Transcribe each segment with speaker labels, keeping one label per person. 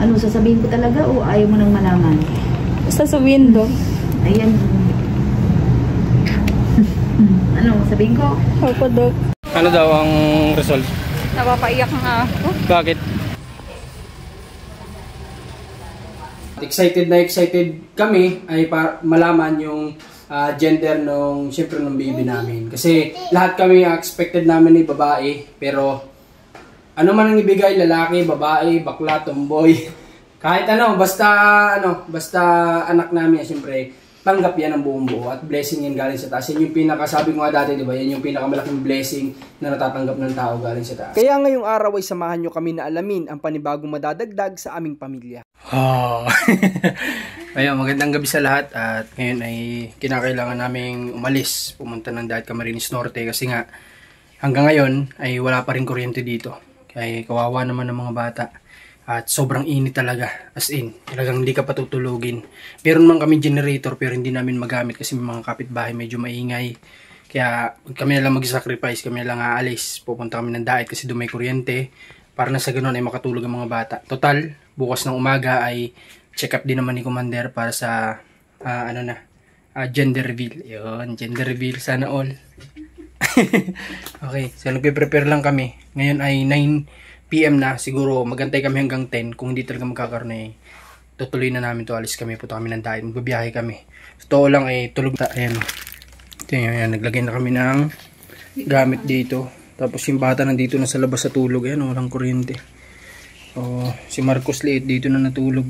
Speaker 1: Ano, sasabihin ko talaga o ayaw mo nang malaman?
Speaker 2: Basta sa window.
Speaker 1: Ayan. Ano, sabihin ko?
Speaker 2: Opo, Dok.
Speaker 3: Ano daw ang result?
Speaker 2: Napapaiyak nga ako.
Speaker 3: Bakit? Excited kami ay para malaman yung gender nung siyempre nung baby namin. Kasi lahat kami expected namin ay babae, pero ano man ang ibigay, lalaki, babae, bakla, tomboy, kahit basta anak namin, siyempre tanggap yan ang buong buo at blessing yan galing sa taas. Yan yung pinakasabi ko nga dati, di ba? Yan yung pinakamalaking blessing na natatanggap ng tao galing sa taas.
Speaker 4: Kaya ngayong araw ay samahan nyo kami na alamin ang panibagong madadagdag sa aming pamilya.
Speaker 3: Ayun, magandang gabi sa lahat at ngayon ay kinakailangan naming umalis, pumunta ng Daat Camarines Norte kasi nga hanggang ngayon ay wala pa rin kuryente dito. Kaya kawawa naman ng mga bata. At sobrang init talaga. As in, talagang hindi ka patutulugin. Meron man kami generator pero hindi namin magamit kasi may mga kapitbahay medyo maingay. Kaya kami na lang mag-sacrifice, kami na lang aalis. Pupunta kami ng Daat kasi doon may kuryente. Para na sa ganun ay makatulog ang mga bata. Total, bukas ng umaga ay check up din naman ni Commander para sa gender reveal. Yun, gender reveal. Sana all. Okay, so nagpe-prepare lang kami. Ngayon ay 9 PM na, siguro magantay kami hanggang 10. Kung hindi talaga magkakaroon ay tutuloy na namin to, alis kami, punta kami ng Daat, magbabiyahe kami. So lang ay tulog ta. Ayan. Ito yan, naglagay na kami ng gamit dito. Tapos yung bata nandito na sa labas sa tulog. Ayan, walang kuryente. Si Marcos liit dito na natulog.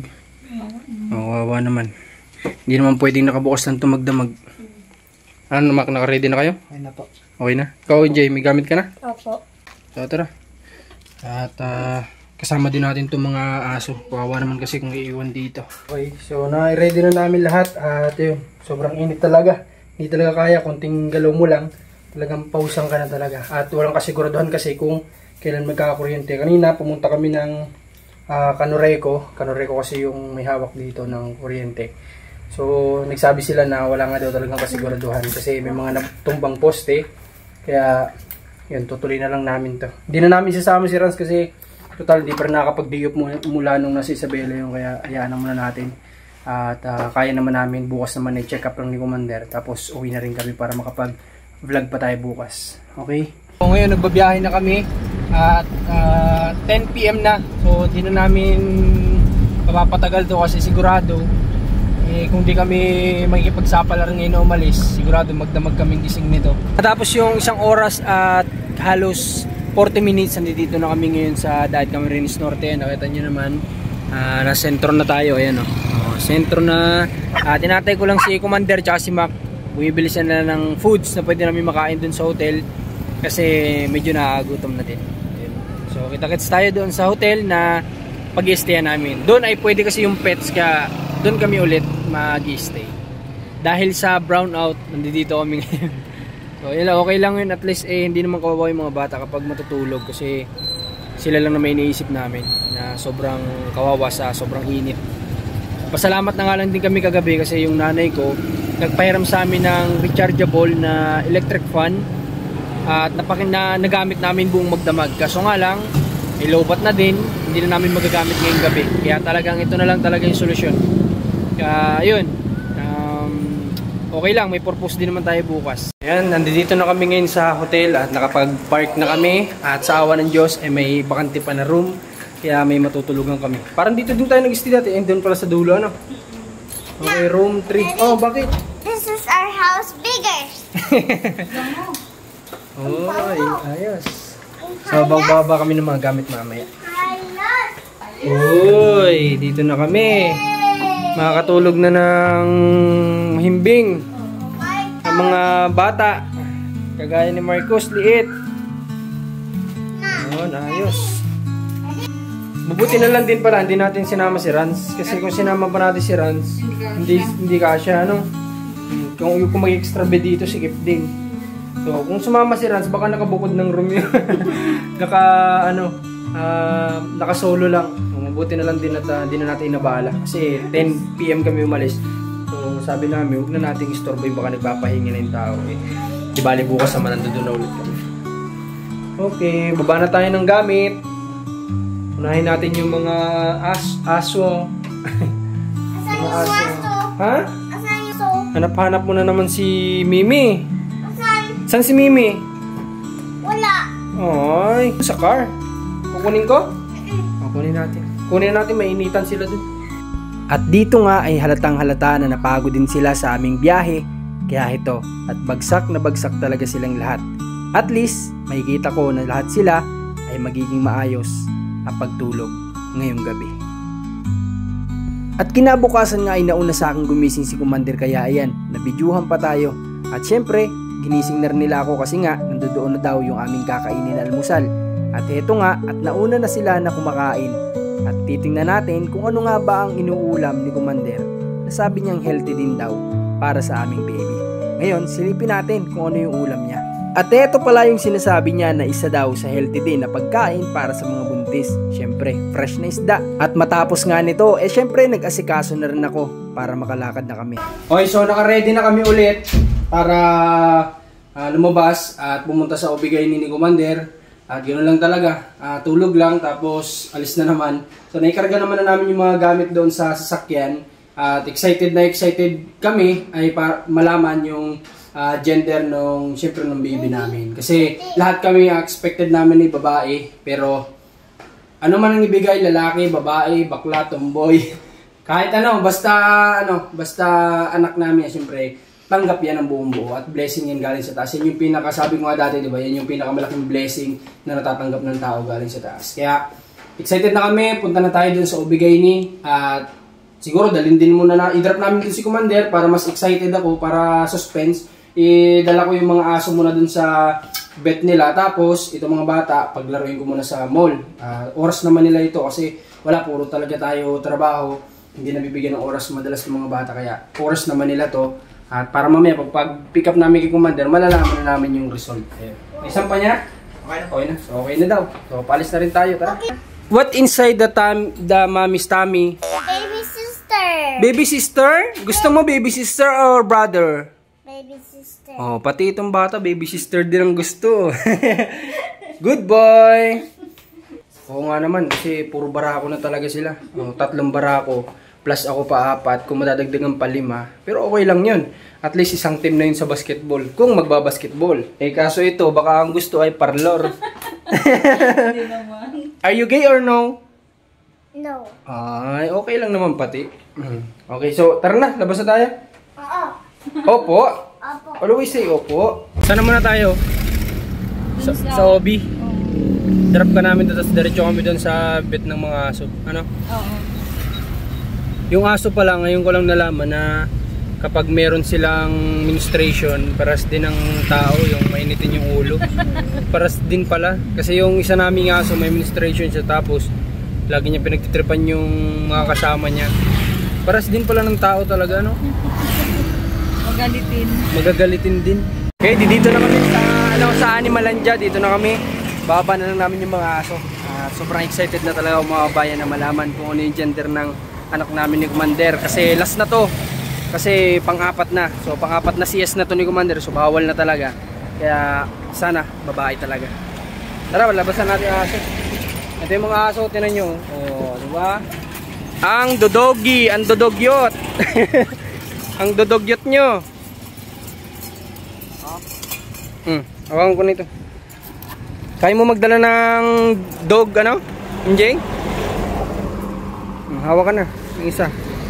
Speaker 3: Wawa naman. Hindi naman pwedeng nakabukas ng tumagdamag. Ano, naka-ready na kayo?
Speaker 4: Okay na po.
Speaker 3: Okay na? Ikaw, Jay, may gamit ka na?
Speaker 2: Opo.
Speaker 3: So, tara. At kasama din natin itong mga aso. Kawawa naman kasi kung iiwan dito. Okay, so na-ready na namin lahat. At yun, sobrang init talaga. Hindi talaga kaya, konting galaw mo lang, talagang pausang ka na talaga. At walang kasiguraduhan kasi kung kailan magkakakuryente. Kanina pumunta kami ng Kanoreco. Kanoreco kasi yung may hawak dito ng kuryente. So nagsabi sila na wala nga daw talagang kasiguraduhan kasi may mga natumbang poste. Kaya yun, tutuloy na lang namin to. Hindi na namin sasama si Rans kasi total di pa rin nakapag-day mula nung nasa Isabela yung, kaya hayaan na muna natin. At kaya naman namin bukas naman ay check up lang ni Commander. Tapos uwi na rin kami para makapag-vlog pa tayo bukas. Okay? So ngayon nagbabiyahe na kami at 10 PM na. So di na namin mapapatagal to kasi sigurado kung di kami makikipagsapalaran ngayon na umalis, sigurado magdamag kaming gising nito. Tapos yung 1 oras at halos 40 minutes nandito na kami ngayon sa Daat Camarines Norte. Nakita nyo naman, nasa sentro na tayo. Ayan sentro na. Tinatay ko lang si Commander tsaka si Mac. Bumibili sila ng foods na pwede namin makain dun sa hotel kasi medyo nakagutom na din. Ayan. So kita-kits tayo doon sa hotel na pag-i-stayan namin. Doon ay pwede kasi yung pets kaya doon kami ulit mag-i-stay. Dahil sa brownout, nandito kami ngayon. So yun lang, okay lang yun. At least hindi naman kawawa yung mga bata kapag matutulog kasi sila lang na may iniisip namin na sobrang kawawa sa sobrang init. Pasalamat na nga lang din kami kagabi kasi yung nanay ko nagpahiram sa amin ng rechargeable na electric fan at nagamit namin buong magdamag. Kaso nga lang, ilobat na din, hindi na namin magagamit ngayong gabi. Kaya talagang ito na lang talaga yung solusyon. Kaya yun, okay lang, may purpose din naman tayo bukas. Ayan, nandito na kami ngayon sa hotel at nakapag-park na kami. At sa awa ng Diyos, may bakante pa na room. Kaya may matutulugan kami. Parang dito din tayo nag-stay dati. Doon pala sa dulo, ano? Okay, room 3. Oh, bakit?
Speaker 5: This is our house bigger.
Speaker 3: Oy, ayos. So, bababa kami ng mga gamit mamaya. Uy, dito na kami. Makakatulog na ng mahimbing ang mga bata. Kagaya ni Marcos, liit. Ayun, ayos. Mabuti na lang din pala, hindi natin sinama si Rans. Kasi kung sinama pa natin si Rans, hindi kasya, ano? Kung mag-extra bed dito, sikip din. So, kung sumama si Rans, baka nakabukod ng room yun. Naka-solo lang. Mabuti na lang din at hindi na natin inabala. Kasi 10 PM kami umalis. So, sabi namin, huwag na nating istorbo yung baka nagpapahingi na yung tao. Di bali bukas naman nandun na ulit kami. Okay, baba na tayo ng gamit. Unahin natin yung mga aso.
Speaker 5: Asan yung aso?
Speaker 3: Ha?
Speaker 5: Asan yung aso?
Speaker 3: Hanap-hanap mo na naman si Mimi.
Speaker 5: Asan?
Speaker 3: Saan si Mimi?
Speaker 5: Wala.
Speaker 3: Ay, sa car. Kukunin ko? Kunin natin. Kunin natin, mainitan sila dun.
Speaker 4: At dito nga ay halatang halata na napagod din sila sa aming biyahe. Kaya ito, at bagsak na bagsak talaga silang lahat. At least, makikita ko na lahat sila ay magiging maayos ang pagtulog ngayong gabi. At kinabukasan nga ay nauna sa akin gumising si Commander, kaya ayan, nabidyuhan pa tayo. At syempre, ginising na rin nila ako kasi nga nandoon na daw yung aming kakainin na almusal. At eto nga, at nauna na sila na kumakain. At titingnan natin kung ano nga ba ang inuulam ni Commander na sabi niyang healthy din daw para sa aming baby. Ngayon, silipin natin kung ano yung ulam niya. At eto pala yung sinasabi niya na isa daw sa healthy din na pagkain para sa mga buntis. Syempre, fresh na isda. At matapos nga nito, syempre nag-asikaso na rin ako para makalakad na kami.
Speaker 3: Okay, so naka-ready na kami ulit para lumabas at pumunta sa Obigay ni Commander. At ganoon lang talaga, tulog lang tapos alis na naman. So naikarga naman na namin yung mga gamit doon sa sasakyan. At excited kami ay para malaman yung gender nung syempre nung baby namin. Kasi lahat kami expected namin ni babae, pero ano man ang ibigay, lalaki, babae, bakla, tomboy, kahit basta anak namin, syempre tanggap yan ang buong buo at blessing yan galing sa taas. Yan yung pinakasabi ko nga dati, di ba? Yan yung pinakamalaking blessing na natatanggap ng tao galing sa taas. Kaya excited na kami, punta na tayo dun sa Obigay ni at siguro dalhin din muna na i-drop namin dito si Commander para mas excited ako, para suspense. Idala ko yung mga aso muna dun sa vet nila. Tapos, itong mga bata, paglaruin ko muna sa mall. Oras naman nila ito kasi wala, puro talaga tayo trabaho. Hindi nabibigyan ng oras madalas ng mga bata. Kaya, oras naman nila to. At para mamaya, pag pick up namin kay Commander, malalaman na namin yung result. Isang pa niya? Okay na. Okay na. So, okay na daw. So, paalis na rin tayo. Tara. Okay. What inside the mommy's tummy?
Speaker 5: Baby sister.
Speaker 3: Baby sister? Gusto mo baby sister or brother?
Speaker 5: Baby sister.
Speaker 3: Oh, pati itong bata, baby sister din ang gusto. Good boy! Oo nga naman, kasi puro barako na talaga sila. 3 barako, plus ako pa 4, kung madadagdagan pa 5. Pero okay lang yun. At least isang team na yun sa basketball, kung magbabasketball. Kaso ito, baka ang gusto ay parlor. Are you gay or no?
Speaker 5: No.
Speaker 3: Ay, okay lang naman pati. Okay, so tara na, labas na tayo.
Speaker 5: Oo.
Speaker 3: Opo.
Speaker 5: Opo.
Speaker 3: Always say opo. Saan muna tayo? Sa Obi. Drop ka namin doon, tapos diretso kami doon sa vet ng mga aso. Ano?
Speaker 2: Oo.
Speaker 3: Yung aso pala, ngayon ko lang nalaman na kapag meron silang menstruation, paras din ng tao, yung mainitin yung ulo. Paras din pala. Kasi yung isa naming aso, may menstruation siya, tapos lagi niya pinagtitripan yung mga kasama niya. Paras din pala ng tao talaga, no? Magagalitin din. Okay, dito na kami sa Animalandia. Dito na kami. Baba na lang namin yung mga aso. Sobrang excited na talaga ako mga bayan na malaman kung ano yung gender ng anak namin ni Commander. Kasi last na to. Kasi pang-4 na. So pang-4 na CS na to ni Commander. So bawal na talaga. Kaya sana babae talaga. Tara, labasan natin ang aso. Ito yung mga aso, tinan nyo. Oh, diba? Ang dodogi, ang dodogyot. Ang dodogyot nyo. Hawakan ko nito. Kaya mo magdala ng dog, ano? MJ? Hawak ka na. Yung isa.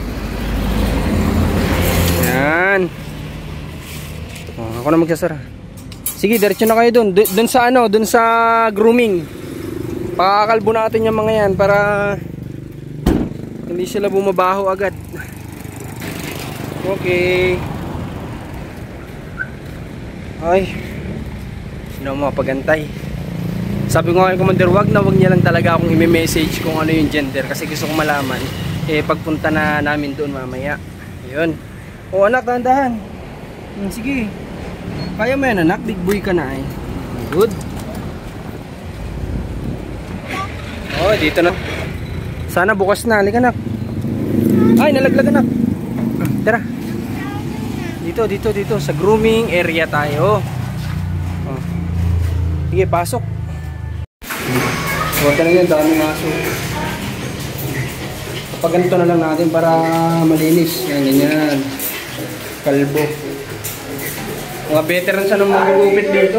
Speaker 3: Yan. Ako na magsasara. Sige, diretso na kayo dun. Dun sa ano, dun sa grooming. Pakakalbo natin yung mga yan para hindi sila bumabaho agad. Okay. Ay. Sino mo pagantay? Sabi ko nga kay Commander, wag niya lang talaga akong i-message kung ano yung gender kasi gusto kong malaman. Pagpunta na namin doon mamaya. Ayun. O anak, dahan-dahan. Sige. Kaya mo yan anak, big boy ka na eh. Good. Oh, dito na. Sana bukas na, halika anak. Ay, nalaglag anak. Tara. Dito sa grooming area tayo. Oh. Sige, pasok. So Huwag ka na yan, daming aso. Kapag ganito na lang natin para malinis. Yan, ganyan. Kalbo. Mga veterans na magugupit dito.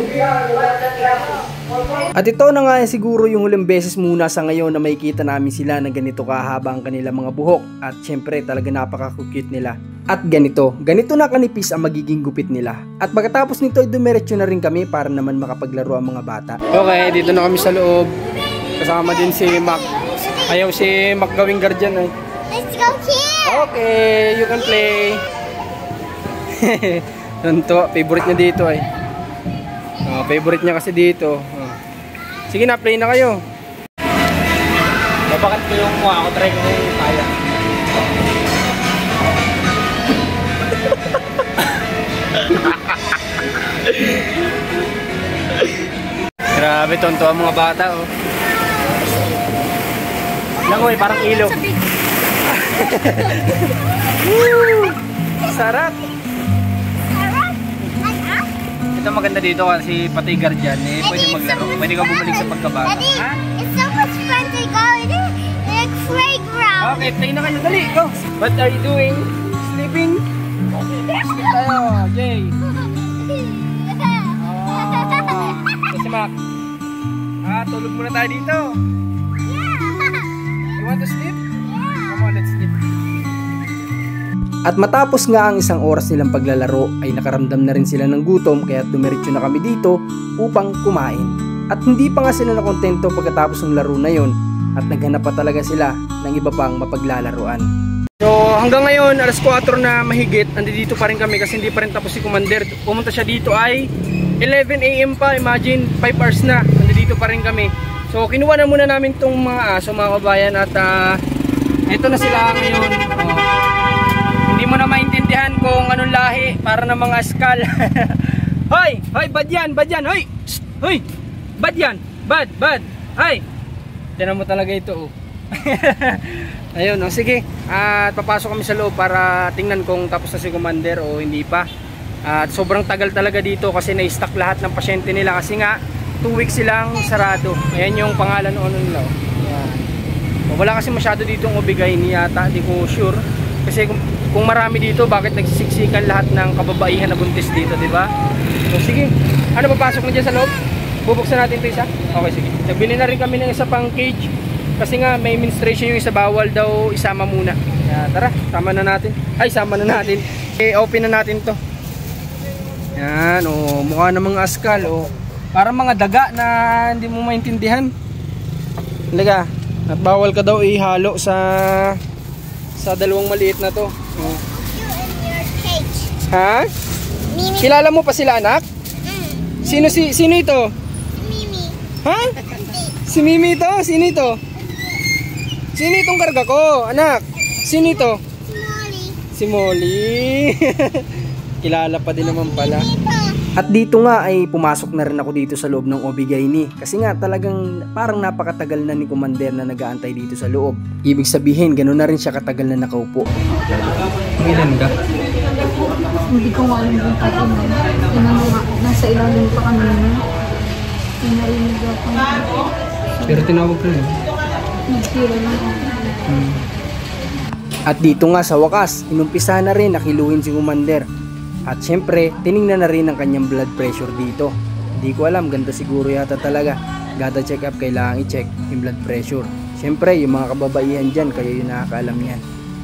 Speaker 4: At ito na nga siguro yung huling beses muna sa ngayon na makikita namin sila na ganito kahaba ang kanilang mga buhok. At syempre talaga napaka-cute nila. At ganito na kanipis ang magiging gupit nila. At pagkatapos nito ay dumiretso na rin kami para naman makapaglaro ang mga bata.
Speaker 3: Okay, dito na kami sa loob. Kasama din si Mac. Ayaw si Mac gawing guardian ay.
Speaker 5: Let's go here.
Speaker 3: Okay, you can play. Nanto, favorite niya dito ay. Favorite niya kasi dito. Sige na, play na kayo. Babakat ko yung mukha ako, try ko yung kaya. Grabe, tonto ang mga bata, oh. Langoy, parang ilog. Woo! Sarap! Ito maganda dito kasi pati guardian eh, pwede maglaro. Pwede ka bumalik sa pagkabata.
Speaker 5: Daddy, it's so much fun to go in a playground.
Speaker 3: Okay, play na kayo. Dali, go! What are you doing? Sleeping? Sleep tayo, Jay. Kasi Mac. Tulog muna tayo dito. You want to sleep? Come on, let's sleep.
Speaker 4: At matapos nga ang isang oras nilang paglalaro ay nakaramdam na rin sila ng gutom kaya dumiretso na kami dito upang kumain. At hindi pa nga sila nakontento pagkatapos ng laro na yon at naghanap pa talaga sila ng iba pang mapaglalaruan.
Speaker 3: So hanggang ngayon alas 4 na mahigit, nandito pa rin kami kasi hindi pa rin tapos si Commander. Pumunta siya dito ay 11 AM pa, imagine 5 hours na, nandito pa rin kami. So kinuha na muna namin itong mga aso mga kabayan at ito na sila ngayon. Hindi mo na maintindihan kung anong lahi, para na mga skal. Hoy! Hoy! Bad yan! Bad yan! Hoy! Hoy! Bad yan! Bad! Bad! Hoy! Tinan mo talaga ito, oh. Ayun, oh, sige. At papasok kami sa loob para tingnan kung tapos na si Commander o hindi pa. At sobrang tagal talaga dito kasi na-stock lahat ng pasyente nila kasi nga 2 weeks silang sarado. Ayan yung pangalan noon nila, oh. Ayan. Wala kasi masyado ditong ubigay ni yata, hindi ko sure. Kasi kung marami dito, bakit nagsisiksikan lahat ng kababaihan na buntis dito, di ba? So sige, ano papasok mo dyan sa loob? Bubuksan natin ito isa? Okay, sige. Nagbili na rin kami ng isa pang cage. Kasi nga may menstruation yung isa, bawal daw isama muna. Kaya tara, sama na natin. Ay, sama na natin. Open na natin to. Yan, oh, mukha ng mga askal, oh. Parang mga daga na hindi mo maintindihan. Halika, at bawal ka daw ihalo sa dalawang maliit na to.
Speaker 5: You in your cage.
Speaker 3: Ha?
Speaker 5: Mimi.
Speaker 3: Kilala mo pa sila, anak? Sino ito?
Speaker 5: Mimi.
Speaker 3: Ha? Si Mimi ito? Sino ito? Sino itong karga ko, anak? Sino ito?
Speaker 5: Molly.
Speaker 3: Si Molly. Kilala pa din naman pala.
Speaker 4: At dito nga ay pumasok na rin ako dito sa loob ng Obigaini kasi nga talagang parang napakatagal na ni Commander na nag-aantay dito sa loob. Ibig sabihin ganoon na rin siya katagal na nakaupo.
Speaker 3: Ilan ka?
Speaker 1: Hindi ko alam kung paano. Nasa ilalim pa kami na. Pinarinig ako.
Speaker 3: Pero tinawag ka rin.
Speaker 1: Nagtira lang ako.
Speaker 4: At dito nga sa wakas, inumpisa na rin nakiluhin si Commander. At syempre, tiningnan na rin ang kanyang blood pressure dito. Hindi ko alam, ganda siguro yata talaga. Gada check up, kailangan i-check yung blood pressure. Syempre, yung mga kababaihan dyan, kayo yung nakakaalam yan.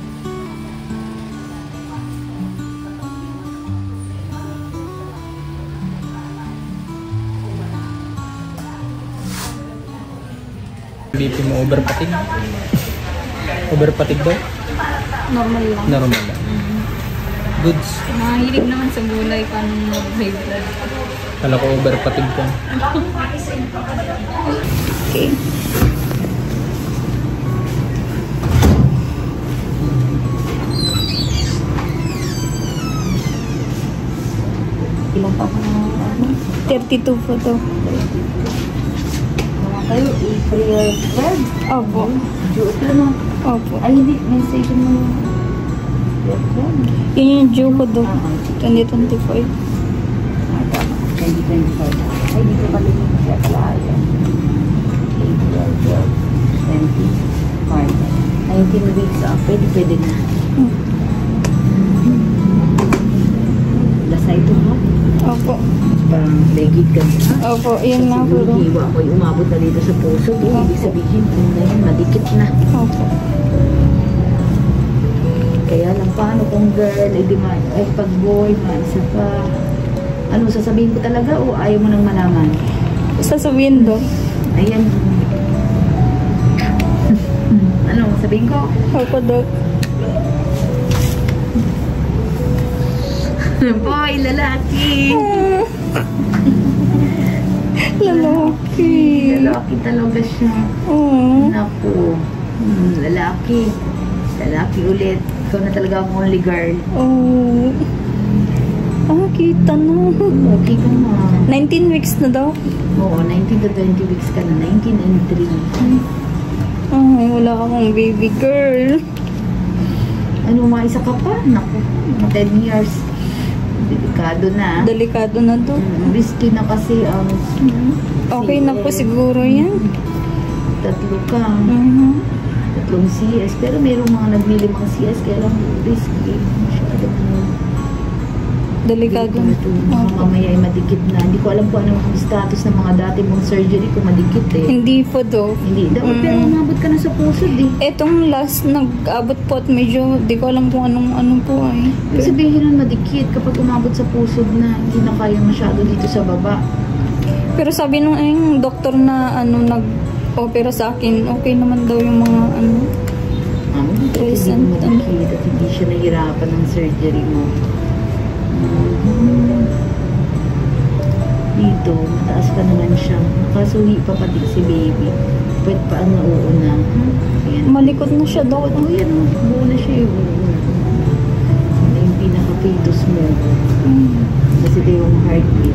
Speaker 3: BP mo overpatig? Overpatig daw?
Speaker 1: Normal lang.
Speaker 3: Normal lang. Goods.
Speaker 1: Mahilig naman sa gulay pa nung mag-high blood.
Speaker 3: Kala ko overpatig ka.
Speaker 1: Okay. Ilang pa ko na
Speaker 2: 32 po to.
Speaker 1: kayo, i-pre-read.
Speaker 2: Opo.
Speaker 1: Due ko naman.
Speaker 2: Opo.
Speaker 1: Ay, hindi. Message mo.
Speaker 2: Yun yung due ko do. 2025.
Speaker 1: Ay, tama. 2025. Ay, dito pala yung siya pala. 19 weeks pwede na. Lasa ito mo?
Speaker 2: Opo.
Speaker 1: Parang legit ka na.
Speaker 2: Opo, yun nga po.
Speaker 1: Yung hiwa ko yung umabot na dito sa puso. Ibig sabihin, ngayon madikit na.
Speaker 2: Opo.
Speaker 1: Kaya lang paano kung girl, pag boy, isa pa. Ano, sasabihin ko talaga o ayaw mo nang malaman?
Speaker 2: Sasabihin do.
Speaker 1: Ayan. Ano, sabihin ko?
Speaker 2: Opo, Dok.
Speaker 1: Boy, lalaki.
Speaker 2: Lalaki.
Speaker 1: Lalaki talaga siya. Naku. Lalaki. Lalaki ulit. Ikaw na talaga ang only girl.
Speaker 2: Kita na.
Speaker 1: Okay ka na.
Speaker 2: 19 weeks na daw.
Speaker 1: Oo, 19 to 20 weeks ka na. 19 and 3.
Speaker 2: Ay, wala akong baby girl.
Speaker 1: Ano, maisa ka pa? Naku, 10 years. Delikado na.
Speaker 2: Delikado na to.
Speaker 1: Risky na kasi ang...
Speaker 2: Okay na po siguro yan.
Speaker 1: 3 ka. 3 CS. Pero mayroong mga nagmilimang CS kaya lang risky. Masyadong
Speaker 2: Delikado na.
Speaker 1: Mamaya ay madikit na. Hindi ko alam kung ano ang status ng mga dati mong surgery kung madikit eh.
Speaker 2: Hindi po do.
Speaker 1: Hindi. Dapat pero umabot ka na sa puso eh.
Speaker 2: Etong last nag-abot po at medyo di ko alam kung anong po ay.
Speaker 1: Ibig sabihin nun madikit kapag umabot sa puso na hindi na kaya masyado dito sa baba.
Speaker 2: Pero sabi nung doktor na nag-opera sa akin, okay naman daw yung mga
Speaker 1: Recent. Hindi at hindi siya nahirapan ng surgery mo. Dito, mataas pa naman siya. Nakasuhi pa pati si baby. Pwede pa ang nauuna. Ayan.
Speaker 2: Malikot na siya daw.
Speaker 1: Yan. Buo na siya yung yung pinaka-fetus mo. Kasi ito yung heartbeat.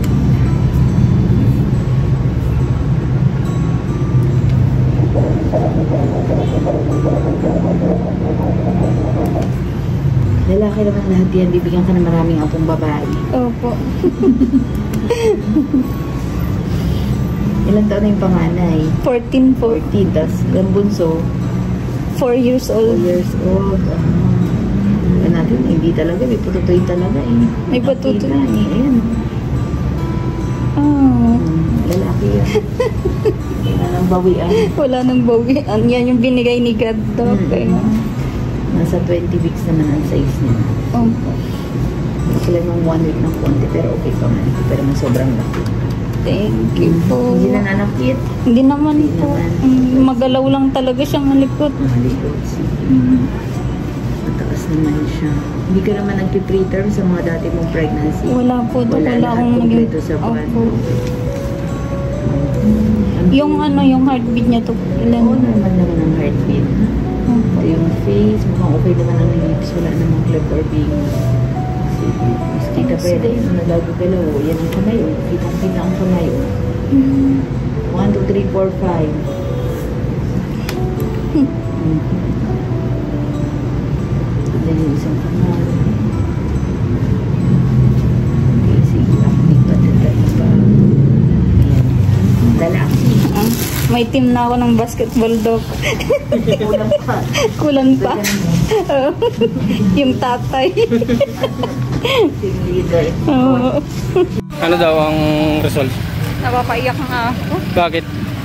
Speaker 1: Lalaki naman lahat yan. Bibigyan ka ng maraming apong babae.
Speaker 2: Opo.
Speaker 1: Ilang taon na yung panganay?
Speaker 2: 14 po.
Speaker 1: 14. Tapos yung bunso?
Speaker 2: 4 years
Speaker 1: 4
Speaker 2: old.
Speaker 1: years old. Natin, hindi talaga. May pututoy talaga eh.
Speaker 2: May pututoy.
Speaker 1: Ayan. Lalaki yan. Wala nang bawian.
Speaker 2: Wala nang bawian. Yan yung binigay ni God daw.
Speaker 1: Nasa 20 weeks naman ang size niya.
Speaker 2: Opo.
Speaker 1: Sila nung 1 week ng konti pero okay pa man. Pero mas sobrang laki.
Speaker 2: Thank you po.
Speaker 1: Hindi na nanakit.
Speaker 2: Hindi naman po. Magalaw lang talaga siyang malikot.
Speaker 1: Malikot. Mataas naman siya. Hindi ka naman nagpipreterm sa mga dati mong pregnancy.
Speaker 2: Wala po.
Speaker 1: Wala
Speaker 2: akong naging...
Speaker 1: kompleto sa buwan.
Speaker 2: Opo. Yung heartbeat niya to.
Speaker 1: Oo, normal naman ang heartbeat. Ito yung face, mukhang okay naman ang lips. Wala namang cleft or bangs. Mas kita pa yun. Nalago ka lang. Yan ang kamay. Kitang-kita ang kamay. 1, 2, 3, 4, 5. Then yung isang kamay. Okay, sige. Lipat pa. Lalaki.
Speaker 2: May team na ako ng basketball, Dok.
Speaker 1: Kulang pa.
Speaker 2: Kulang pa. Yung tatay.
Speaker 1: Team leader.
Speaker 3: Ano daw ang result?
Speaker 2: Napapaiyak nga ako.
Speaker 3: Bakit?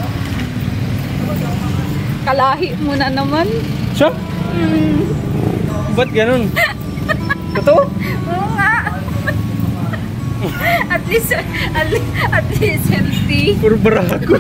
Speaker 2: Kalahi mo na naman.
Speaker 3: Siya? Ba't ganun? Totoo?
Speaker 2: Oo nga. At least healthy.
Speaker 3: Puro barako.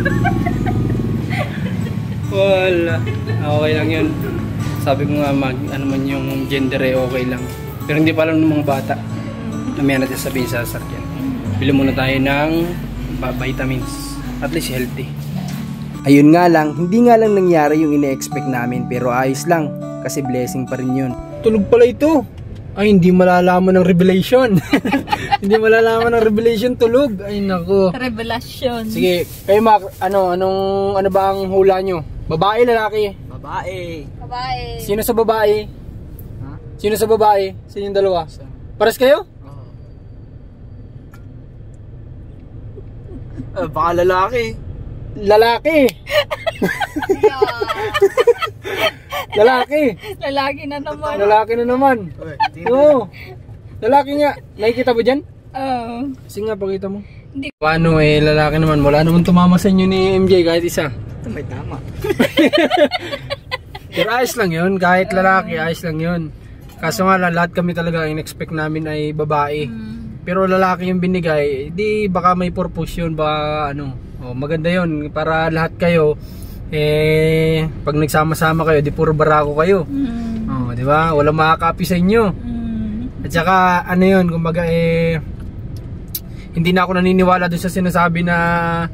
Speaker 3: Wala. Okay lang yun. Sabi ko nga ano man yung gender ay okay lang. Pero hindi pa alam ng mga bata. Namaya natin sabihin sa sasakyan. Bili muna tayo ng vitamins. At least healthy.
Speaker 4: Ayun nga lang, hindi nga lang nangyari yung ine-expect namin pero ayos lang kasi blessing pa rin yun.
Speaker 3: Tulog pala ito. Ay, hindi malalaman ng revelation. Hindi malalaman ng revelation tulog. Ay, nako.
Speaker 2: Revelation.
Speaker 3: Sige, kayo ano ba ang hula nyo? Babae, lalaki?
Speaker 6: Babae.
Speaker 2: Babae.
Speaker 3: Sino sa babae?
Speaker 6: Ha?
Speaker 3: Sino sa babae? Sino yung dalawa? Pares kayo?
Speaker 6: Baka lalaki.
Speaker 3: Lalaki! Lalaki.
Speaker 2: Lalaki na naman.
Speaker 3: Lalaki na naman. Oo. Lalaki nga. Nakikita mo dyan?
Speaker 2: Oo.
Speaker 3: Kasi nga, pakita mo.
Speaker 2: Hindi.
Speaker 3: Paano lalaki naman. Wala naman tumama sa inyo ni MJ kahit isa.
Speaker 1: May tama.
Speaker 3: Pero ayos lang yun. Kahit lalaki, ayos lang yun. Kaso nga lahat kami talaga in-expect namin ay babae. Pero lalaki yung binigay, di baka may purpose yun, baka ano. Maganda yun para lahat kayo pag nagsama-sama kayo, di puro barako kayo. Di ba? Walang makakapi sa inyo. At saka ano yun, kumbaga hindi na ako naniniwala doon sa sinasabi na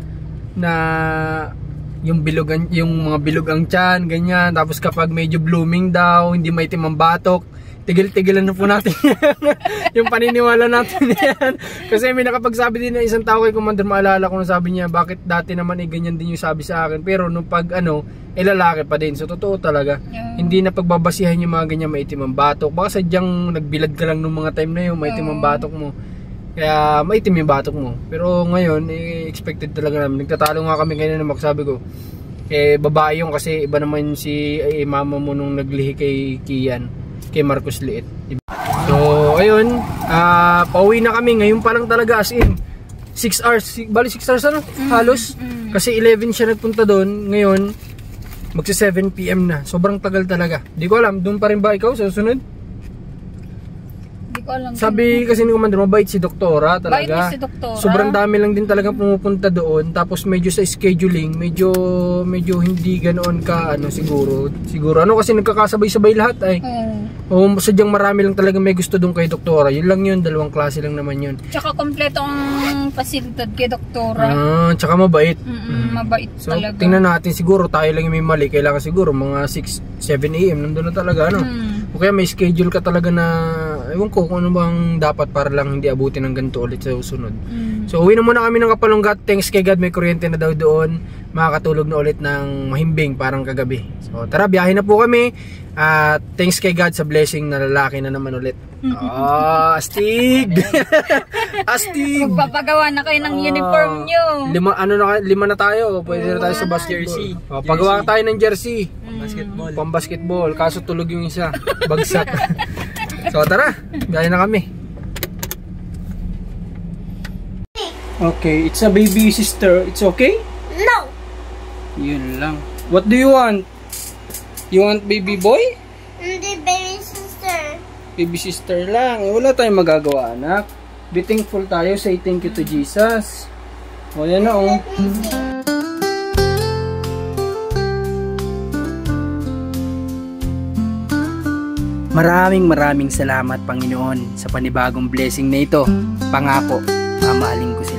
Speaker 3: yung bilugan, yung mga bilog ang tiyan, ganyan. Tapos kapag medyo blooming daw, hindi maitim ang batok, tigil-tigilan na po natin yung paniniwala natin yan. Kasi may nakapagsabi din ng isang tao kay Commander, maalala ko na sabi niya, bakit dati naman ganyan din yung sabi sa akin. Pero nung pag lalaki pa din. So totoo talaga. Hindi na pagbabasihan yung mga ganyan maitim ang batok. Baka sadyang nagbilad ka lang nung mga time na yun, maitim ang batok mo. Kaya maitim yung batok mo. Pero ngayon, expected talaga namin. Nagtatalo nga kami kanina na magsabi ko, babae yung kasi iba naman si mama mo nung naglihi kay Kian. Kay Marcos Liit. So, ayun, pauwi na kami. Ngayon pa lang talaga as in 6 hours. Bali 6 hours ano? Halos. Kasi 11 siya nagpunta doon. Ngayon, magsi 7 PM na. Sobrang tagal talaga. Di ko alam, doon pa rin ba ikaw sa susunod?
Speaker 2: Di ko alam.
Speaker 3: Sabi kasi ni Commander, mabait si Doktora talaga.
Speaker 2: Bait si Doktora.
Speaker 3: Sobrang dami lang din talaga pumupunta doon. Tapos medyo sa scheduling, medyo hindi ganoon ka siguro ano kasi nagkakasabay-sabay lahat ay. Sadyang marami lang talaga may gusto doon kay Doktora. Yun lang yun, 2 klase lang naman yun.
Speaker 2: Tsaka kompleto ang pasilidad kay Doktora.
Speaker 3: Tsaka mabait.
Speaker 2: Mabait
Speaker 3: So,
Speaker 2: talaga.
Speaker 3: tingnan natin, siguro tayo lang yung may mali. Kailangan siguro mga 6, 7 AM nandun na talaga, ano? O kaya may schedule ka talaga na, ewan ko kung ano bang dapat para lang hindi abutin ng ganito ulit sa susunod. So, uwi na muna kami ng Kapalunggat. Thanks kay God, may kuryente na daw doon. Makakatulog na ulit ng mahimbing parang kagabi. So, tara, biyahe na po kami. At thanks kay God sa blessing na lalaki na naman ulit. Astig! Astig!
Speaker 2: Magpapagawa na kayo ng uniform nyo.
Speaker 3: 5 na tayo. Pwede na tayo sa jersey. Pagawa tayo ng jersey. Pang basketball. Kaso tulog yung isa. Bagsak. So tara, biyahe na kami. Okay, it's a baby sister. It's okay?
Speaker 5: No.
Speaker 3: Yun lang. What do you want? You want baby boy?
Speaker 5: Hindi, baby sister.
Speaker 3: Baby sister lang. Wala tayong magagawa, anak. Be thankful tayo. Say thank you to Jesus. O, yan na, oh.
Speaker 4: Maraming salamat, Panginoon, sa panibagong blessing na ito. Pangako, mamahalin ko sila.